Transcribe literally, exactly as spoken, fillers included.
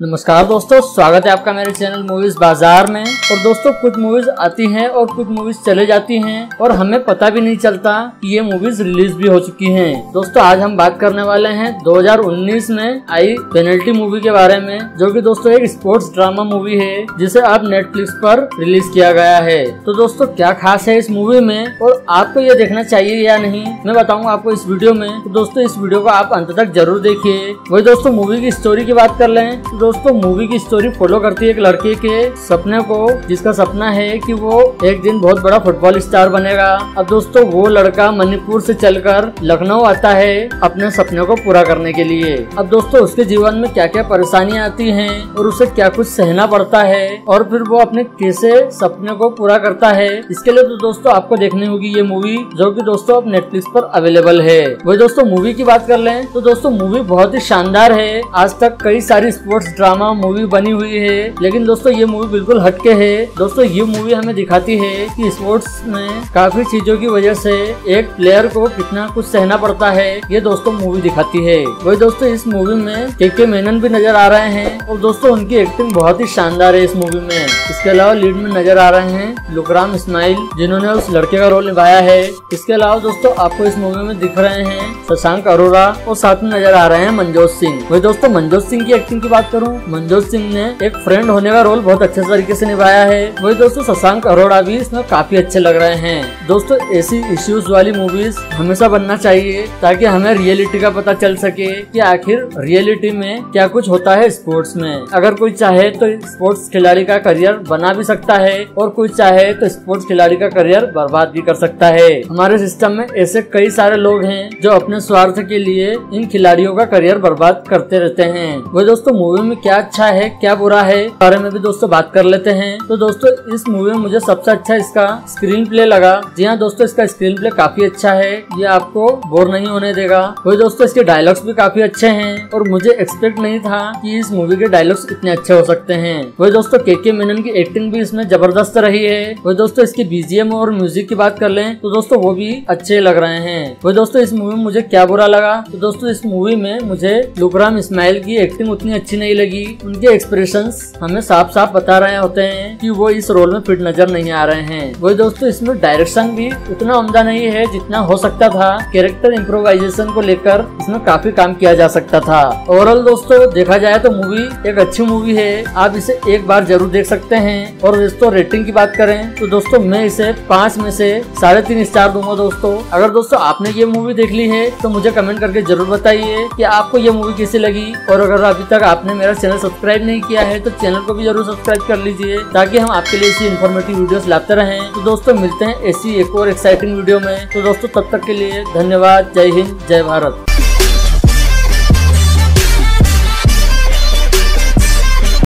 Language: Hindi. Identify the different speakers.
Speaker 1: नमस्कार दोस्तों, स्वागत है आपका मेरे चैनल मूवीज बाजार में। और दोस्तों, कुछ मूवीज आती हैं और कुछ मूवीज चले जाती हैं और हमें पता भी नहीं चलता कि ये मूवीज रिलीज भी हो चुकी हैं। दोस्तों, आज हम बात करने वाले हैं दो हज़ार उन्नीस में आई पेनल्टी मूवी के बारे में, जो कि दोस्तों एक स्पोर्ट्स ड्रामा मूवी है जिसे अब नेटफ्लिक्स पर रिलीज किया गया है। तो दोस्तों, क्या खास है इस मूवी में और आपको ये देखना चाहिए या नहीं, मैं बताऊंगा आपको इस वीडियो में। तो दोस्तों, इस वीडियो को आप अंत तक जरूर देखिए। वही दोस्तों, मूवी की स्टोरी की बात कर लें तो दोस्तों, मूवी की स्टोरी फॉलो करती है एक लड़के के सपने को, जिसका सपना है कि वो एक दिन बहुत बड़ा फुटबॉल स्टार बनेगा। अब दोस्तों, वो लड़का मणिपुर से चलकर लखनऊ आता है अपने सपने को पूरा करने के लिए। अब दोस्तों, उसके जीवन में क्या क्या परेशानियां आती हैं और उसे क्या कुछ सहना पड़ता है और फिर वो अपने कैसे सपने को पूरा करता है, इसके लिए तो दोस्तों आपको देखनी होगी ये मूवी, जो कि दोस्तों अब नेटफ्लिक्स पर अवेलेबल है। वही दोस्तों, मूवी की बात कर लें तो दोस्तों, मूवी बहुत ही शानदार है। आज तक कई सारी स्पोर्ट्स ड्रामा मूवी बनी हुई है, लेकिन दोस्तों ये मूवी बिल्कुल हटके है। दोस्तों, ये मूवी हमें दिखाती है कि स्पोर्ट्स में काफी चीजों की वजह से एक प्लेयर को कितना कुछ सहना पड़ता है, ये दोस्तों मूवी दिखाती है। वही दोस्तों, इस मूवी में के के मेनन भी नजर आ रहे हैं और दोस्तों उनकी एक्टिंग बहुत ही शानदार है इस मूवी में। इसके अलावा लीड में नजर आ रहे हैं लुकराम इस्माइल, जिन्होंने उस लड़के का रोल निभाया है। इसके अलावा दोस्तों, आपको इस मूवी में दिख रहे हैं शशांक अरोड़ा और साथ में नजर आ रहे हैं मनजोत सिंह। वही दोस्तों, मनजोत सिंह की एक्टिंग की बात करूँ, मनजोत सिंह ने एक फ्रेंड होने का रोल बहुत अच्छे तरीके से निभाया है। वही दोस्तों, शशांक अरोड़ा भी इसमें काफी अच्छे लग रहे हैं। दोस्तों, ऐसी इश्यूज वाली मूवीज हमेशा बनना चाहिए ताकि हमें रियलिटी का पता चल सके कि आखिर रियलिटी में क्या कुछ होता है स्पोर्ट्स में। अगर कोई चाहे तो स्पोर्ट्स खिलाड़ी का करियर बना भी सकता है और कोई चाहे तो स्पोर्ट्स खिलाड़ी का करियर बर्बाद भी कर सकता है। हमारे सिस्टम में ऐसे कई सारे लोग हैं जो अपने स्वार्थ के लिए इन खिलाड़ियों का करियर बर्बाद करते रहते हैं। वही दोस्तों, मूवी में क्या अच्छा है क्या बुरा है बारे में भी दोस्तों बात कर लेते हैं। तो दोस्तों, इस मूवी में मुझे सबसे अच्छा इसका स्क्रीन प्ले लगा। जी हाँ दोस्तों, इसका स्क्रीन प्ले काफी अच्छा है, ये आपको बोर नहीं होने देगा। वही दोस्तों, इसके डायलॉग्स भी काफी अच्छे हैं और मुझे एक्सपेक्ट नहीं था कि इस मूवी के डायलॉग्स इतने अच्छे हो सकते हैं। वही दोस्तों, के के मेनन की एक्टिंग भी इसमें जबरदस्त रही है। वही दोस्तों, इसकी बीजीएम और म्यूजिक की बात कर लें तो दोस्तों वो भी अच्छे लग रहे हैं। वही दोस्तों, इस मूवी में मुझे क्या बुरा लगा तो दोस्तों, इस मूवी में मुझे लुकराम इस्माइल की एक्टिंग उतनी अच्छी नहीं लगी। उनके एक्सप्रेशंस हमें साफ साफ बता रहे होते हैं कि वो इस रोल में फिट नजर नहीं आ रहे हैं। वही दोस्तों, इसमें डायरेक्शन भी उतना उम्दा नहीं है जितना हो सकता था। कैरेक्टर इम्प्रोवाइजेशन को लेकर इसमें काफी काम किया जा सकता था। ओवरऑल दोस्तों देखा जाए तो मूवी एक अच्छी मूवी है, आप इसे एक बार जरूर देख सकते हैं। और दोस्तों, रेटिंग की बात करें तो दोस्तों मैं इसे पाँच में से साढ़े तीन स्टार दूंगा। दोस्तों, अगर दोस्तों आपने ये मूवी देख ली है तो मुझे कमेंट करके जरूर बताइए कि आपको ये मूवी कैसी लगी। और अगर अभी तक आपने मेरा चैनल सब्सक्राइब नहीं किया है तो चैनल को भी जरूर सब्सक्राइब कर लीजिए ताकि हम आपके लिए ऐसी इन्फॉर्मेटिव वीडियोस लाते रहें। तो दोस्तों, मिलते हैं ऐसी एक और एक्साइटिंग वीडियो में। तो दोस्तों, तब तक के लिए धन्यवाद। जय हिंद, जय भारत।